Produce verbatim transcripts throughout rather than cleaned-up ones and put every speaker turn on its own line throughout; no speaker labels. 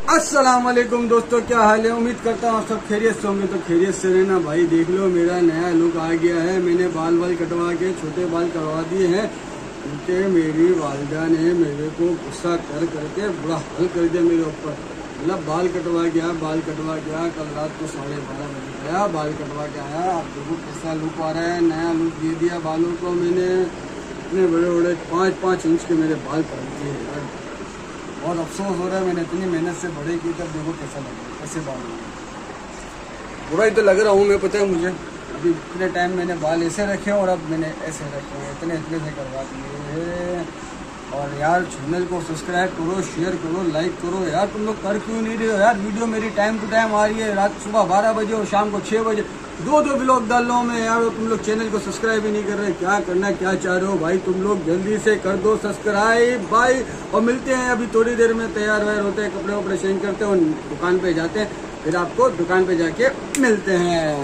अस्सलाम वालेकुम दोस्तों, क्या हाल है। उम्मीद करता हूँ सब खैरियत से होंगे। तो खैरियत से रहना भाई। देख लो मेरा नया लुक आ गया है। मैंने बाल बाल कटवा के छोटे बाल करवा दिए हैं क्योंकि मेरी वालिदा ने मेरे को गुस्सा कर करके बुरा हाल कर दिया मेरे ऊपर। मतलब बाल कटवा गया बाल कटवा गया कल रात को साढ़े बारह बजे गया, बाल कटवा के आया। अब देखो कैसा लुक आ रहा है। नया लुक दे दिया बालों को मैंने। इतने बड़े बड़े पाँच पाँच इंच के मेरे बाल कर दिए यार। बहुत अफसोस हो रहा है, मैंने इतनी मेहनत से बड़े की, तब देखो कैसा लग रहा है, कैसे बाल हो गए। बुरा ही तो लग रहा हूँ मैं, पता है मुझे। अभी इतने टाइम मैंने बाल ऐसे रखे और अब मैंने ऐसे रखे हैं, इतने इतने से करवा दिए हैं। और यार चैनल को सब्सक्राइब करो, शेयर करो, लाइक करो। यार तुम लोग कर क्यों नहीं रहे हो यार। वीडियो मेरी टाइम टू टाइम आ रही है, रात सुबह बारह बजे और शाम को छः बजे दो दो ब्लॉग डाल रहा हूँ मैं यार। तुम लोग चैनल को सब्सक्राइब ही नहीं कर रहे। क्या करना, क्या चाह रहे हो भाई तुम लोग। जल्दी से कर दो सब्सक्राइब भाई। और मिलते हैं अभी थोड़ी देर में, तैयार वैयार होते हैं, कपड़े वपड़े चेंज करते हैं और दुकान पे जाते हैं। फिर आपको दुकान पे जाके मिलते हैं।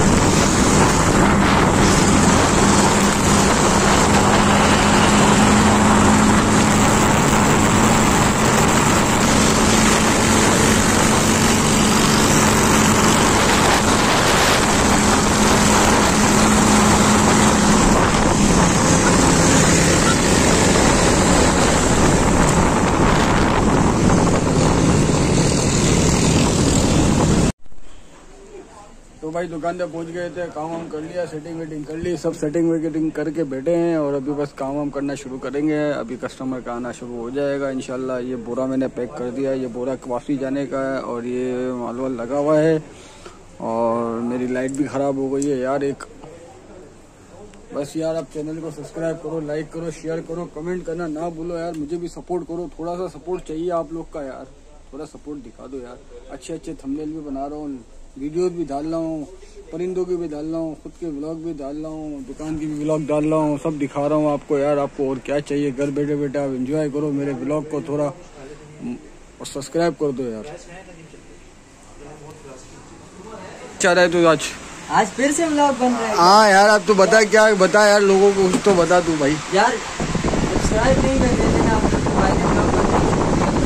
तो भाई दुकान पे पहुंच गए थे, काम वाम कर लिया, सेटिंग वेटिंग कर ली, सब सेटिंग वेटिंग करके बैठे हैं और अभी बस काम वाम करना शुरू करेंगे। अभी कस्टमर का आना शुरू हो जाएगा इंशाल्लाह। ये बोरा मैंने पैक कर दिया है, ये बोरा वापसी जाने का है और ये माल वाल लगा हुआ है। और मेरी लाइट भी ख़राब हो गई है यार एक। बस यार आप चैनल को सब्सक्राइब करो, लाइक करो, शेयर करो, कमेंट करना ना भूलो यार। मुझे भी सपोर्ट करो, थोड़ा सा सपोर्ट चाहिए आप लोग का यार। थोड़ा सपोर्ट दिखा दो यार। अच्छे अच्छे थंबनेल भी बना रहा हूँ, वीडियोस भी डाल रहा हूँ, परिंदों की भी डाल रहा हूँ, खुद के व्लॉग भी डाल रहा हूँ, दुकान की भी व्लॉग डाल रहा हूँ, सब दिखा रहा हूँ आपको यार। आपको और क्या चाहिए। घर बैठे बैठे आप एंजॉय करो मेरे व्लॉग को थोड़ा, और सब्सक्राइब कर दो यार। चाह रहा है तो आज
आज फिर से व्लॉग बन रहा है।
हाँ यार अब तो बता, क्या बता यार लोगों को, कुछ तो बता तू भाई।
यार सब्सक्राइब नहीं कर देते ना आपको मोबाइल में व्लॉग बनते हैं।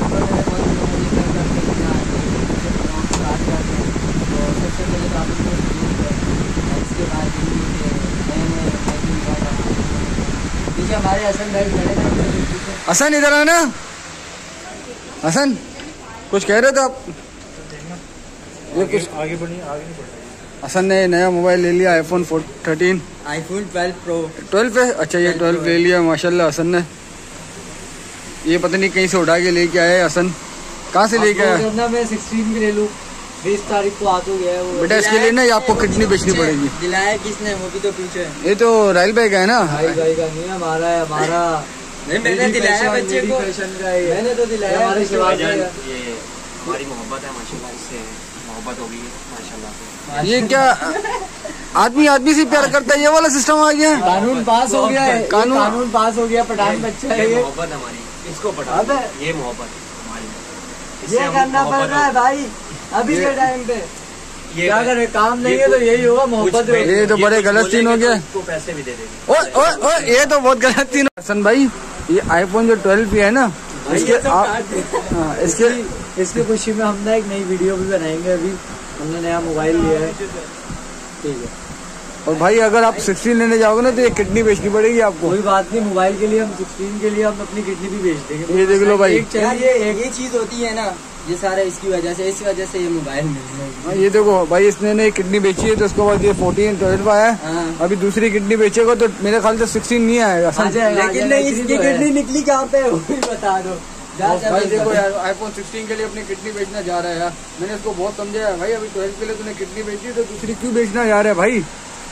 सबसे पहले तो आप इसके बाद पीछे हमारे हसन भाई खड़े थे।
हसन इधर आना। हसन कुछ कह रहे थे आप। ये कुछ
आगे बढ़नी आगे नहीं बढ़ना।
हसन ने नया मोबाइल ले लिया, iPhone thirteen
iPhone twelve pro
twelve है। अच्छा ये ट्वेल्व ले लिया माशाल्लाह हसन ने। ये पता नहीं कहीं से उठा के लेके आया हसन। कहाँ से लेके आया।
मैं सिक्सटीन की ले लूँ, बीस तारीख को आ तो गया है वो।
बेटा इसके लिए ना आपको कितनी बेचनी पड़ेगी।
दिलाया किसने, वो भी तो पीछे है।
ये तो राइल भाई का है ना।
भाई भाई का नहीं है, हमारा है। हमारा नहीं, मैंने दिलाया बच्चे को, मैंने तो दिलाया। हमारे शिवाजी ये
हमारी मोहब्बत है माशाल्लाह, इससे मोहब्बत हो गई है माशाल्लाह।
ये क्या आदमी आदमी से प्यार करता है, ये वाला सिस्टम आ गया।
कानून पास हो गया है, कानून कानून पास हो गया। पठान बच्चा है ये।
मोहब्बत हमारी, इसको पठान ये मोहब्बत हमारी,
ये करना पड़ रहा है भाई अभी के टाइम पे। ये क्या करे, काम नहीं है तो यही होगा मोहब्बत।
ये तो बड़े गलत सीन हो गया।
इसको पैसे भी दे देंगे।
ओ ओ ओ ये तो बहुत गलत सीन। हसन भाई ये आईफोन जो ट्वेल्व है ना, इसके आप
इसके इसकी खुशी में हम ना एक नई वीडियो भी बनाएंगे। अभी हमने नया मोबाइल लिया है, ठीक है।
और भाई अगर आप सिक्सटीन लेने जाओगे ना तो ये किडनी बेचनी पड़ेगी आपको।
कोई बात नहीं, मोबाइल के लिए हम सिक्सटीन के लिए हम अपनी किडनी भी बेच देंगे।
ये देख लो भाई।
यार ये एक ही चीज होती है ना, ये सारा इसकी वजह से, इस वजह से ये मोबाइल मिल।
ये देखो भाई, इसने ने किडनी बेची है तो उसके बाद ये फोर्टीन ट्वेल्व आया। अभी दूसरी किडनी बेचेगा तो मेरे ख्याल से सिक्सटीन नहीं आएगा।
लेकिन नहीं, इसकी किडनी निकली कहाँ पे वो भी बता दो
भाई। देखो यार आईफोन सिक्सटीन के लिए अपनी किडनी बेचना जा रहा है यार। मैंने इसको बहुत समझाया भाई, अभी ट्वेल्व के लिए तूने किडनी बेची तो दूसरी क्यों बेचना जा रहा है भाई।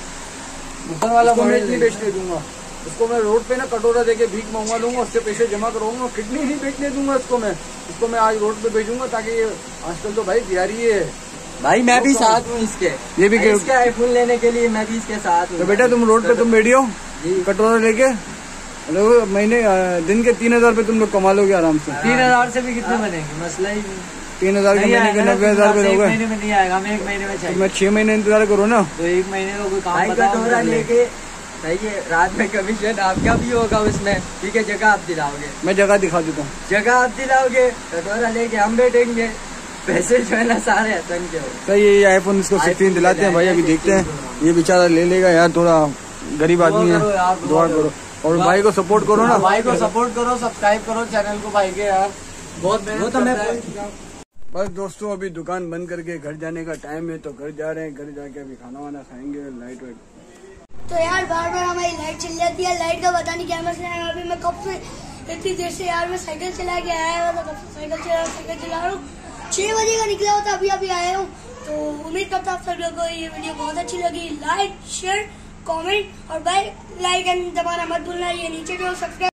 वाला मैं नहीं बेचने दूंगा इसको। मैं रोड पे ना कटोरा देके भीख मंगवा लूंगा, उससे पैसे जमा करवाऊंगा। किडनी नहीं बेचने दूंगा इसको मैं। इसको मैं आज रोड पे भेजूंगा ताकि ये आजकल तो भाई बिहारी है
भाई। मैं भी साथ हूँ इसके,
ये भी
इसके आईफोन लेने के लिए मैं भी इसके साथ हूँ।
तो बेटा तुम रोड पे तुम बैठियो कटोरा लेके, महीने दिन के तीन हजार रूपए तुम लोग कमा लोगे आराम से।
तीन हजार से भी कितने बनेंगे, मसला ही नहीं।
तीन हजार के महीने के नब्बे हजार रूपए हो गए।
महीने में नहीं आएगा, हमें एक महीने में चाहिए।
मैं छह महीने इंतजार करो ना,
तो एक महीने का कोई काम कटोरा लेके भाई ये रात में कमीशन आपका भी होगा उसमें, ठीक है। जगह आप दिलाओगे,
मैं जगह दिखा देता हूँ।
जगह आप दिलाओगे, कटोरा लेके हम बैठेंगे, पैसे जो है ना सारे हसन के हो।
तो ये आईफोन इसको सिक्सटीन दिलाते हैं भाई, अभी देखते हैं ये बेचारा ले लेगा यार, थोड़ा गरीब आदमी है, दुआ करो और भाई को सपोर्ट करो ना,
भाई को सपोर्ट करो, सब्सक्राइब करो चैनल को भाई के यार, बहुत मेहनत करता है।
बस दोस्तों अभी दुकान बंद करके घर जाने का टाइम है, तो घर जा रहे हैं, घर जाके अभी खाना वाना खाएंगे, लाइट वाइट।
तो यार बार बार हमारी लाइट चल जाती है, लाइट का पता नहीं क्या मसला है। अभी मैं कब से इतनी देर से यार मैं साइकिल चला के आया हुआ था, कब से साइकिल चला साइकिल चला रहा हूँ, छह बजे का निकला होता, अभी अभी आया हूँ। तो उम्मीद करता हूँ आप सब लोगों को ये वीडियो बहुत अच्छी लगी। लाइक शेयर कमेंट और भाई लाइक एंड दबाना मत भूलना, ये नीचे जो सब्सक्राइब